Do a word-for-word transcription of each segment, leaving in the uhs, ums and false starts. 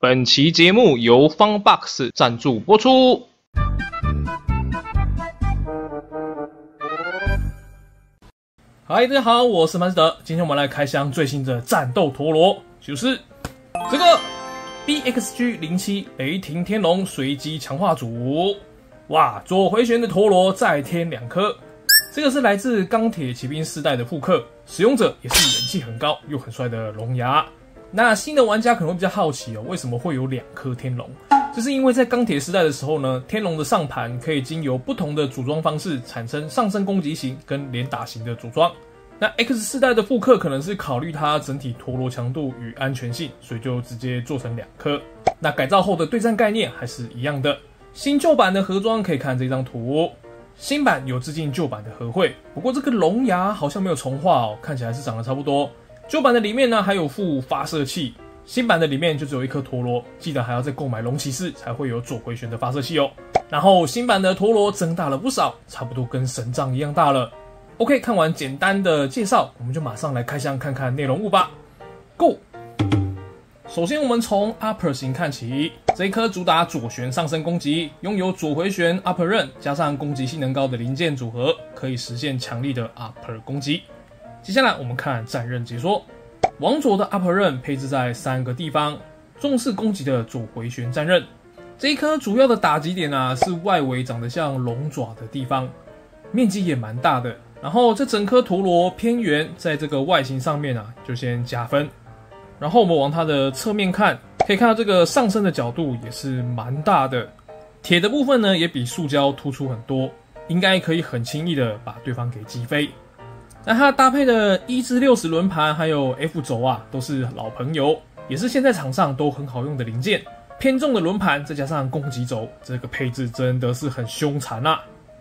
本期节目由方 box 赞助播出。嗨，大家好，我是曼斯德，今天我们来开箱最新的战斗陀螺，就是这个 B X G 零七 雷霆天龙随机强化组。哇，左回旋的陀螺再添两颗，这个是来自钢铁骑兵世代的复刻，使用者也是人气很高又很帅的龙牙。那新的玩家可能会比较好奇哦，为什么会有两颗天龙？就是因为在钢铁时代的时候呢，天龙的上盘可以经由不同的组装方式产生上升攻击型跟连打型的组装。那 X 世代的复刻可能是考虑它整体陀螺强度与安全性，所以就直接做成两颗。那改造后的对战概念还是一样的。新旧版的盒装可以看这张图，新版有致敬旧版的和绘，不过这个龙牙好像没有重画哦，看起来是长得差不多。旧版的里面呢还有附发射器，新版的里面就只有一颗陀螺，记得还要再购买龙骑士才会有左回旋的发射器哦。然后新版的陀螺增大了不少，差不多跟神杖一样大了。OK， 看完简单的介绍，我们就马上来开箱看看内容物吧。Go！ 首先我们从 Upper 型看起，这一颗主打左旋上升攻击，拥有左回旋 Upper 刃加上攻击性能高的零件组合，可以实现强力的 Upper 攻击。接下来我们看战刃解说，往左的 Upper 刃配置在三个地方，重视攻击的左回旋战刃。这一颗主要的打击点啊是外围长得像龙爪的地方，面积也蛮大的。然后这整颗陀螺偏圆，在这个外形上面啊就先加分。然后我们往它的侧面看，可以看到这个上升的角度也是蛮大的，铁的部分呢也比塑胶突出很多，应该可以很轻易的把对方给击飞。那它搭配的一至六十轮盘还有 F 轴啊，都是老朋友，也是现在场上都很好用的零件。偏重的轮盘再加上攻击轴，这个配置真的是很凶残啊！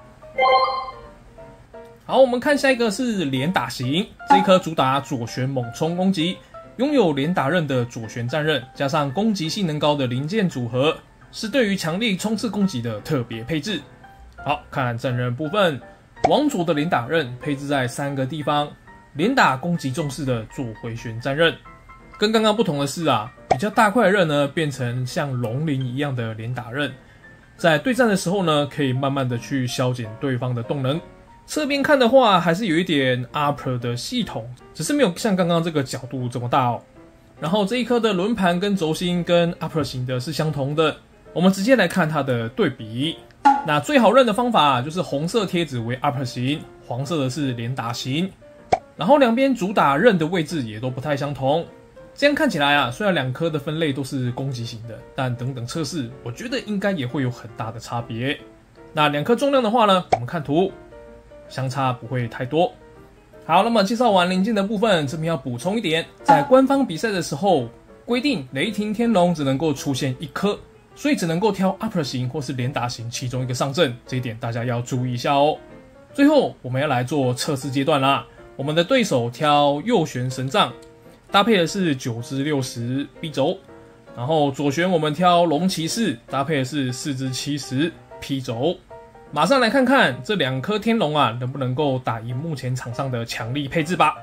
好，我们看下一个是连打型，这一颗主打左旋猛冲攻击，拥有连打刃的左旋战刃，加上攻击性能高的零件组合，是对于强力冲刺攻击的特别配置。好，看战刃部分。往左的连打刃配置在三个地方，连打攻击重视的左回旋战刃。跟刚刚不同的是啊，比较大块的刃呢变成像龙鳞一样的连打刃，在对战的时候呢，可以慢慢的去削减对方的动能。侧边看的话，还是有一点 upper 的系统，只是没有像刚刚这个角度这么大哦。然后这一颗的轮盘跟轴心跟 upper 型的是相同的，我们直接来看它的对比。那最好认的方法啊，就是红色贴纸为 upper 型，黄色的是连打型，然后两边主打刃的位置也都不太相同。这样看起来啊，虽然两颗的分类都是攻击型的，但等等测试，我觉得应该也会有很大的差别。那两颗重量的话呢，我们看图，相差不会太多。好，那么介绍完零件的部分，这边要补充一点，在官方比赛的时候规定雷霆天龙只能够出现一颗，所以只能够挑 upper 型或是连打型其中一个上阵，这一点大家要注意一下哦。最后我们要来做测试阶段啦，我们的对手挑右旋神杖，搭配的是九至六十 B 轴，然后左旋我们挑龙骑士，搭配的是四至七十 P 轴。马上来看看这两颗天龙啊，能不能够打赢目前场上的强力配置吧。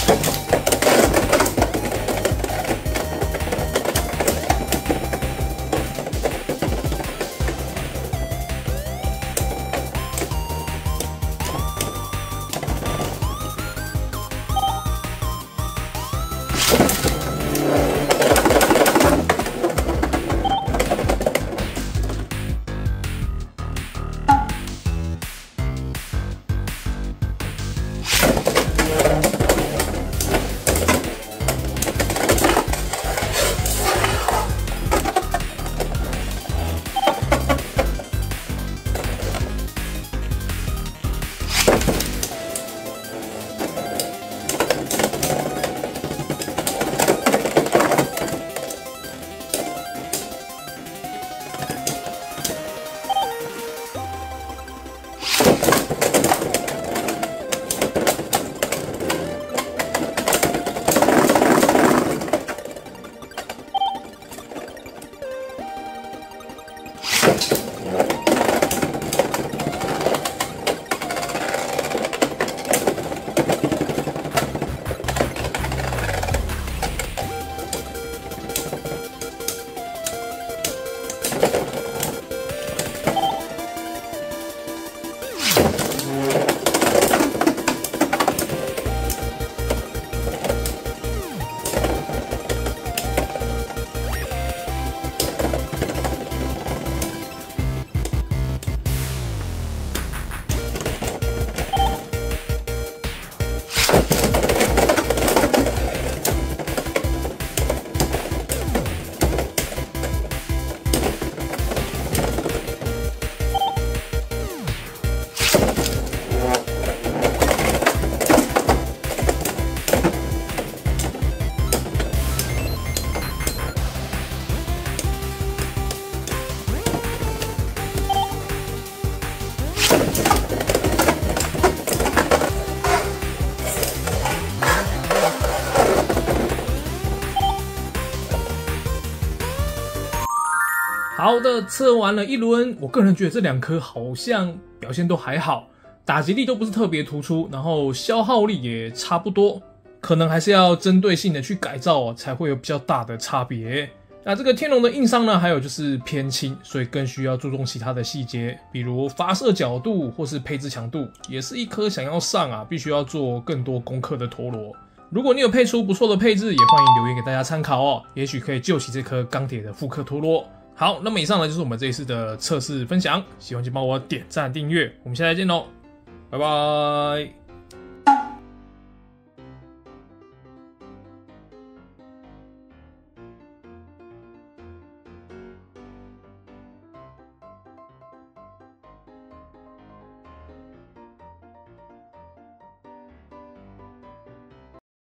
好的，测完了一轮，我个人觉得这两颗好像表现都还好，打击力都不是特别突出，然后消耗力也差不多，可能还是要针对性的去改造哦，才会有比较大的差别。那这个天龙的硬伤呢，还有就是偏轻，所以更需要注重其他的细节，比如发射角度或是配置强度，也是一颗想要上啊，必须要做更多功课的陀螺。如果你有配出不错的配置，也欢迎留言给大家参考哦，也许可以救起这颗钢铁的复刻陀螺。好，那么以上呢就是我们这一次的测试分享，喜欢就帮我点赞订阅，我们下次见喽，拜拜。